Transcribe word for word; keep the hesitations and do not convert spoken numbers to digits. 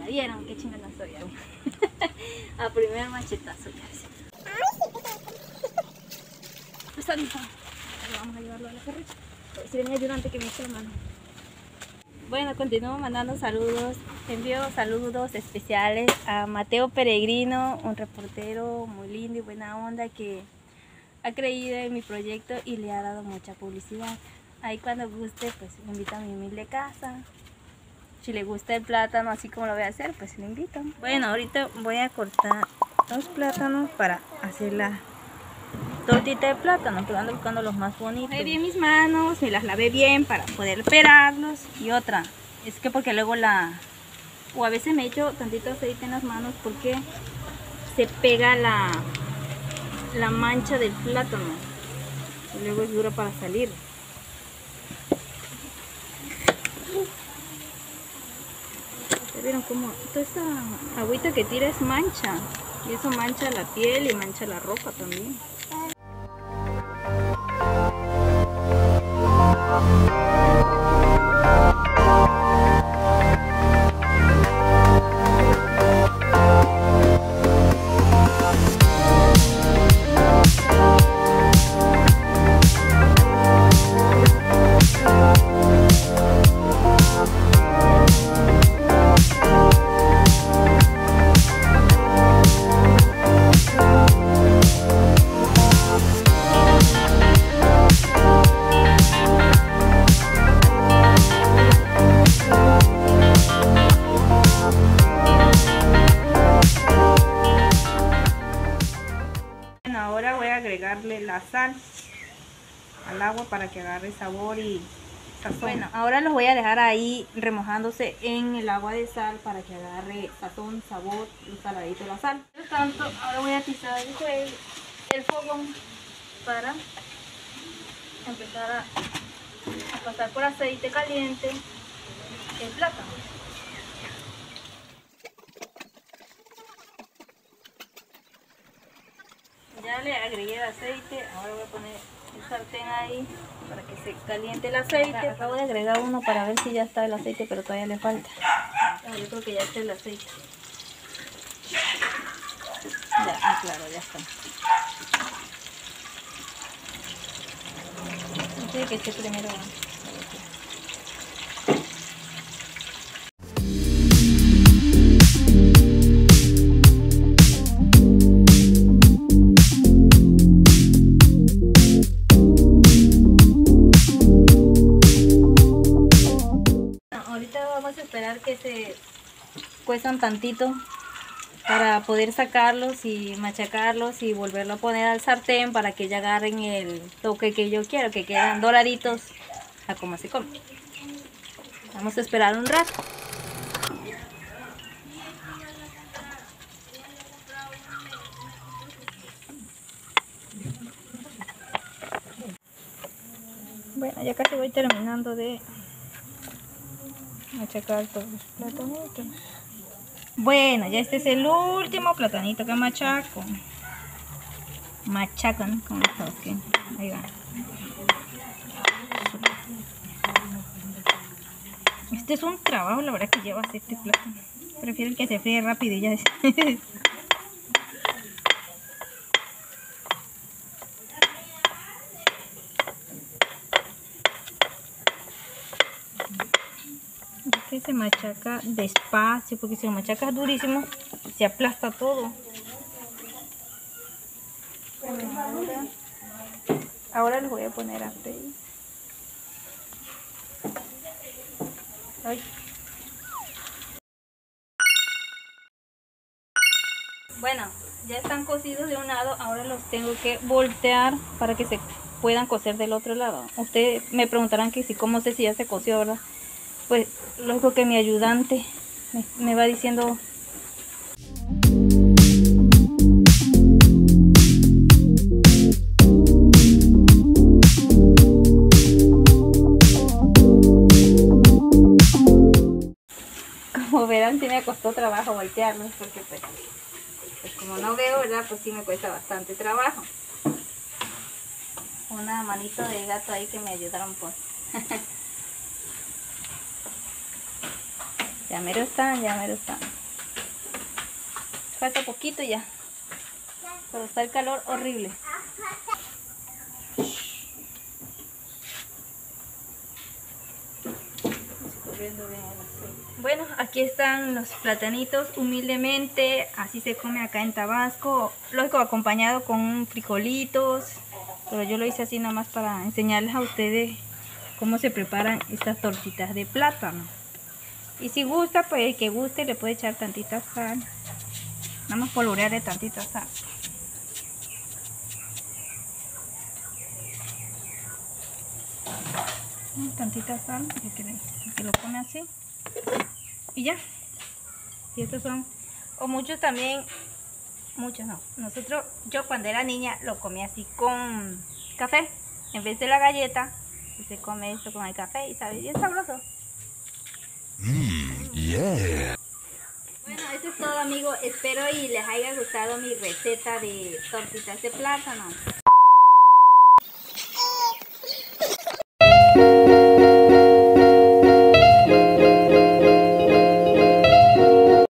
chingona. ¿Vieron qué chingona soy? A primer machetazo ya. Pues ahorita vamos a llevarlo a la carreta. A ver si viene mi ayudante que me eche la mano. Bueno, continúo mandando saludos. Envío saludos especiales a Mateo Peregrino, un reportero muy lindo y buena onda que ha creído en mi proyecto y le ha dado mucha publicidad. Ahí cuando guste, pues le invito a mi humilde casa. Si le gusta el plátano así como lo voy a hacer, pues le invito. Bueno, ahorita voy a cortar dos plátanos para hacer la tortita de plátano, pero ando buscando los más bonitos. Lavé bien mis manos, me las lavé bien para poder pelarlos. Y otra, es que porque luego la... o a veces me echo tantito aceite en las manos porque se pega la, la mancha del plátano. Y luego es duro para salir. ¿Vieron cómo toda esta agüita que tira es mancha? Y eso mancha la piel y mancha la ropa también. Ahora voy a agregarle la sal al agua para que agarre sabor y sazón. Bueno, ahora los voy a dejar ahí remojándose en el agua de sal para que agarre sazón, sabor y saladito de la sal. Por tanto, ahora voy a atizar el, fuego, el fogón para empezar a, a pasar por aceite caliente el plátano. Ya le agregué el aceite, ahora voy a poner el sartén ahí para que se caliente el aceite. Acabo de agregar uno para ver si ya está el aceite, pero todavía le falta. Yo creo que ya está el aceite. Ya, ah, claro, ya está. Tiene que ser primero. Vamos a esperar que se cuezan tantito para poder sacarlos y machacarlos y volverlo a poner al sartén para que ya agarren el toque que yo quiero, que quedan doraditos a como se come. Vamos a esperar un rato. Bueno, ya casi voy terminando de machacar todos los platanitos. Bueno, ya este es el último platanito que machaco. Machacan con el toque. Ahí va. Este es un trabajo, la verdad, que lleva hacer este plátano. Prefiero que se fríe rápido y ya es. Que se machaca despacio, porque si lo machacas durísimo se aplasta todo. Ahora, ahora los voy a poner a freír. Ay. Bueno, ya están cocidos de un lado, ahora los tengo que voltear para que se puedan cocer del otro lado. Ustedes me preguntarán que si cómo sé si ya se coció, ¿verdad? Pues luego que mi ayudante me, me va diciendo. Como verán, sí me costó trabajo voltearlos porque pues, pues como no veo, ¿verdad? Pues sí me cuesta bastante trabajo. Una manito de gato ahí que me ayudaron pues. Ya mero están, ya mero están. Falta poquito ya. Pero está el calor horrible. Bueno, aquí están los platanitos, humildemente, así se come acá en Tabasco, lógico acompañado con frijolitos, pero yo lo hice así nada más para enseñarles a ustedes cómo se preparan estas tortitas de plátano. Y si gusta, pues el que guste le puede echar tantita sal, vamos a polvorearle tantita sal. Tantita sal, el que, el que lo come así. Y ya. Y estos son, o muchos también, muchos no. Nosotros, yo cuando era niña lo comía así con café. En vez de la galleta, se come esto con el café y sabe bien sabroso. Mmm, yeah. Bueno, eso es todo, amigos. Espero y les haya gustado mi receta de tortitas de plátano.